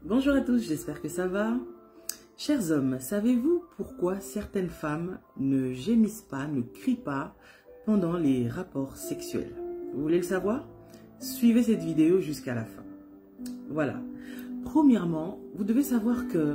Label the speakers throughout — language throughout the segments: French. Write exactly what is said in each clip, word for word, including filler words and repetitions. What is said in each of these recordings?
Speaker 1: Bonjour à tous, j'espère que ça va. Chers hommes, savez-vous pourquoi certaines femmes ne gémissent pas, ne crient pas pendant les rapports sexuels? Vous voulez le savoir? Suivez cette vidéo jusqu'à la fin. Voilà. Premièrement, vous devez savoir que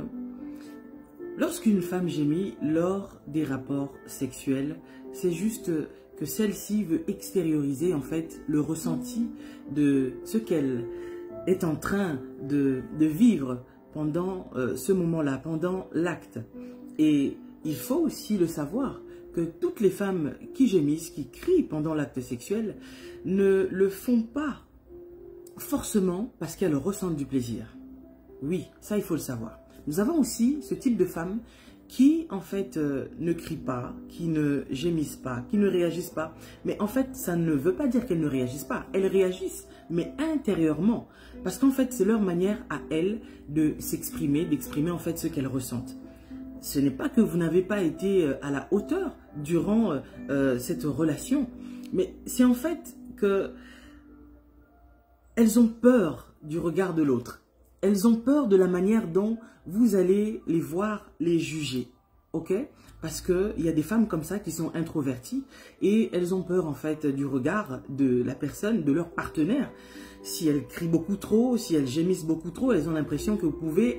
Speaker 1: lorsqu'une femme gémit lors des rapports sexuels, c'est juste que celle-ci veut extérioriser en fait le ressenti de ce qu'elle est en train de, de vivre pendant euh, ce moment-là, pendant l'acte. Et il faut aussi le savoir que toutes les femmes qui gémissent, qui crient pendant l'acte sexuel, ne le font pas forcément parce qu'elles ressentent du plaisir. Oui, ça il faut le savoir. Nous avons aussi ce type de femmes qui en fait euh, ne crient pas, qui ne gémissent pas, qui ne réagissent pas. Mais en fait, ça ne veut pas dire qu'elles ne réagissent pas. Elles réagissent, mais intérieurement. Parce qu'en fait, c'est leur manière à elles de s'exprimer, d'exprimer en fait ce qu'elles ressentent. Ce n'est pas que vous n'avez pas été à la hauteur durant euh, cette relation, mais c'est en fait que elles ont peur du regard de l'autre. Elles ont peur de la manière dont vous allez les voir, les juger, ok? Parce qu'il y a des femmes comme ça qui sont introverties et elles ont peur en fait du regard de la personne, de leur partenaire. Si elles crient beaucoup trop, si elles gémissent beaucoup trop, elles ont l'impression que vous pouvez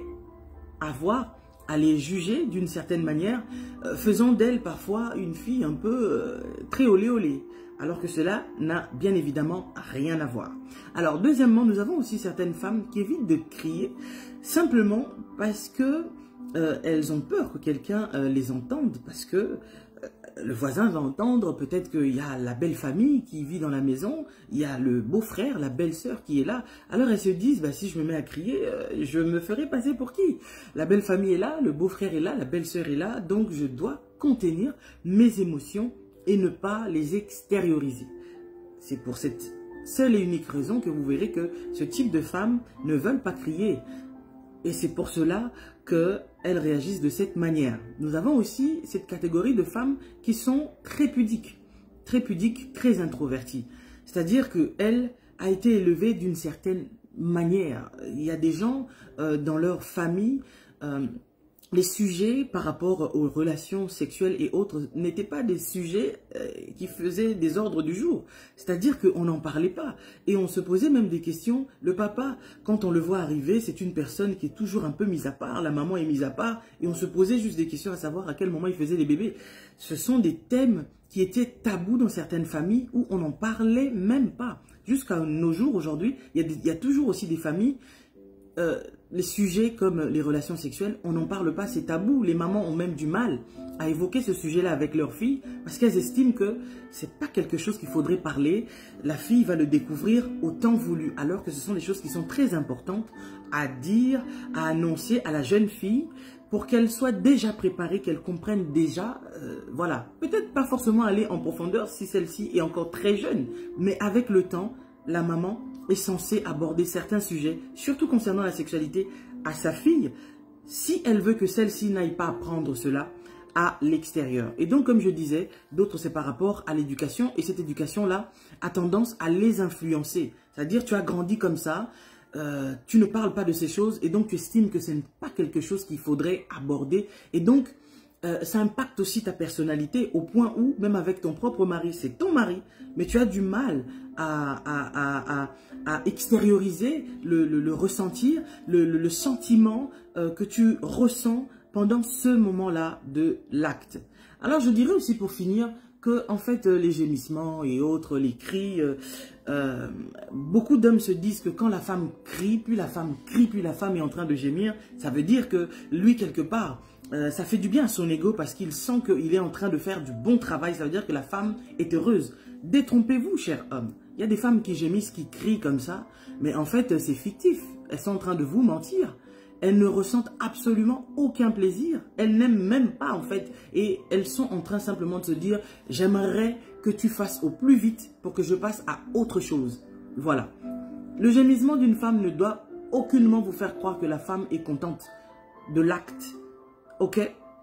Speaker 1: avoir à les juger d'une certaine manière, euh, faisant d'elle parfois une fille un peu euh, très olé olé. Alors que cela n'a bien évidemment rien à voir. Alors deuxièmement, nous avons aussi certaines femmes qui évitent de crier simplement parce que euh, elles ont peur que quelqu'un euh, les entende, parce que euh, le voisin va entendre, peut-être qu'il y a la belle famille qui vit dans la maison, il y a le beau-frère, la belle-sœur qui est là. Alors elles se disent, bah, si je me mets à crier, euh, je me ferai passer pour qui? La belle famille est là, le beau-frère est là, la belle-sœur est là, donc je dois contenir mes émotions et ne pas les extérioriser. C'est pour cette seule et unique raison que vous verrez que ce type de femmes ne veulent pas crier. Et c'est pour cela qu'elles réagissent de cette manière. Nous avons aussi cette catégorie de femmes qui sont très pudiques, très pudiques, très introverties. C'est-à-dire qu'elle a été élevée d'une certaine manière. Il y a des gens euh, dans leur famille... Euh, Les sujets par rapport aux relations sexuelles et autres n'étaient pas des sujets euh, qui faisaient des ordres du jour. C'est-à-dire qu'on n'en parlait pas. Et on se posait même des questions. Le papa, quand on le voit arriver, c'est une personne qui est toujours un peu mise à part. La maman est mise à part. Et on se posait juste des questions à savoir à quel moment il faisait les bébés. Ce sont des thèmes qui étaient tabous dans certaines familles où on n'en parlait même pas. Jusqu'à nos jours, aujourd'hui, il y, y a toujours aussi des familles... Euh, les sujets comme les relations sexuelles, on n'en parle pas, c'est tabou. Les mamans ont même du mal à évoquer ce sujet-là avec leurs filles parce qu'elles estiment que c'est pas quelque chose qu'il faudrait parler. La fille va le découvrir au temps voulu, alors que ce sont des choses qui sont très importantes à dire, à annoncer à la jeune fille pour qu'elle soit déjà préparée, qu'elle comprenne déjà, euh, voilà. Peut-être pas forcément aller en profondeur si celle-ci est encore très jeune, mais avec le temps, la maman est censée aborder certains sujets, surtout concernant la sexualité, à sa fille, si elle veut que celle-ci n'aille pas apprendre cela à l'extérieur. Et donc, comme je disais, d'autres, c'est par rapport à l'éducation, et cette éducation-là a tendance à les influencer. C'est-à-dire, tu as grandi comme ça, euh, tu ne parles pas de ces choses, et donc tu estimes que ce n'est pas quelque chose qu'il faudrait aborder, et donc, Euh, ça impacte aussi ta personnalité au point où, même avec ton propre mari, c'est ton mari, mais tu as du mal à, à, à, à, à extérioriser le, le, le ressentir, le, le, le sentiment euh, que tu ressens pendant ce moment-là de l'acte. Alors, je dirais aussi pour finir que, en fait, les gémissements et autres, les cris, euh, euh, beaucoup d'hommes se disent que quand la femme crie, plus la femme crie, plus la femme est en train de gémir, ça veut dire que lui, quelque part, Euh, ça fait du bien à son ego parce qu'il sent qu'il est en train de faire du bon travail. Ça veut dire que la femme est heureuse. Détrompez-vous, cher homme. Il y a des femmes qui gémissent, qui crient comme ça. Mais en fait, c'est fictif. Elles sont en train de vous mentir. Elles ne ressentent absolument aucun plaisir. Elles n'aiment même pas, en fait. Et elles sont en train simplement de se dire, j'aimerais que tu fasses au plus vite pour que je passe à autre chose. Voilà. Le gémissement d'une femme ne doit aucunement vous faire croire que la femme est contente de l'acte. Ok?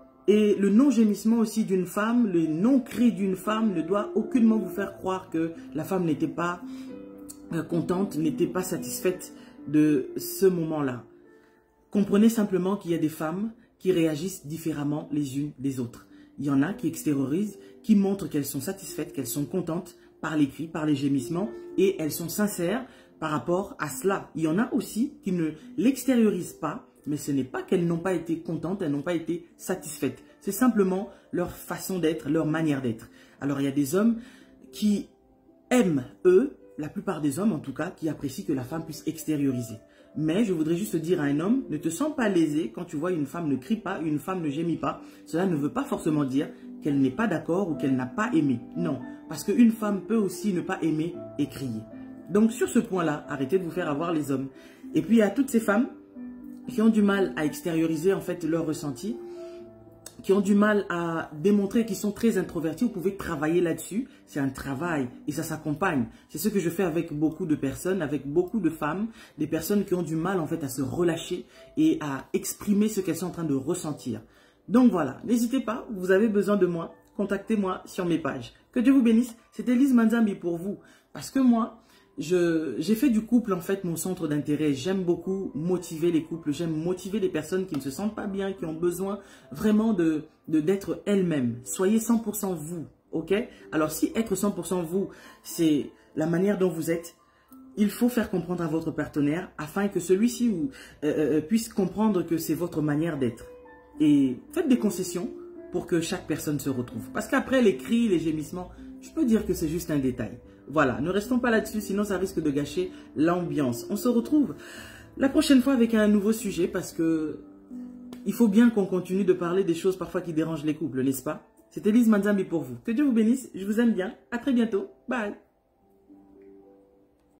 Speaker 1: Et le non-gémissement aussi d'une femme, le non-cri d'une femme ne doit aucunement vous faire croire que la femme n'était pas euh, contente, n'était pas satisfaite de ce moment-là. comprenez simplement qu'il y a des femmes qui réagissent différemment les unes des autres. Il y en a qui extériorisent, qui montrent qu'elles sont satisfaites, qu'elles sont contentes par les cris, par les gémissements, et elles sont sincères par rapport à cela. Il y en a aussi qui ne l'extériorisent pas, mais ce n'est pas qu'elles n'ont pas été contentes, elles n'ont pas été satisfaites. C'est simplement leur façon d'être, leur manière d'être. Alors il y a des hommes qui aiment, eux, la plupart des hommes en tout cas, qui apprécient que la femme puisse extérioriser. Mais je voudrais juste dire à un homme, ne te sens pas lésé quand tu vois une femme ne crie pas, une femme ne gémit pas. Cela ne veut pas forcément dire qu'elle n'est pas d'accord ou qu'elle n'a pas aimé. Non, parce qu'une femme peut aussi ne pas aimer et crier. Donc sur ce point-là, arrêtez de vous faire avoir les hommes. Et puis il y a toutes ces femmes qui ont du mal à extérioriser en fait leurs ressentis, qui ont du mal à démontrer qu'ils sont très introvertis. Vous pouvez travailler là-dessus. C'est un travail et ça s'accompagne. C'est ce que je fais avec beaucoup de personnes, avec beaucoup de femmes, des personnes qui ont du mal en fait à se relâcher et à exprimer ce qu'elles sont en train de ressentir. Donc voilà, n'hésitez pas, vous avez besoin de moi, contactez-moi sur mes pages. Que Dieu vous bénisse. C'était Lise Manzambi pour vous. Parce que moi, j'ai fait du couple en fait mon centre d'intérêt. J'aime beaucoup motiver les couples, j'aime motiver les personnes qui ne se sentent pas bien, qui ont besoin vraiment de d'être elles-mêmes. Soyez cent pour cent vous, ok? Alors si être cent pour cent vous, c'est la manière dont vous êtes, il faut faire comprendre à votre partenaire afin que celui-ci euh, euh, puisse comprendre que c'est votre manière d'être. Et faites des concessions pour que chaque personne se retrouve. Parce qu'après les cris, les gémissements, je peux dire que c'est juste un détail. Voilà, ne restons pas là-dessus, sinon ça risque de gâcher l'ambiance. On se retrouve la prochaine fois avec un nouveau sujet parce que il faut bien qu'on continue de parler des choses parfois qui dérangent les couples, n'est-ce pas? C'était Lise Manzambi pour vous. Que Dieu vous bénisse, je vous aime bien. À très bientôt. Bye.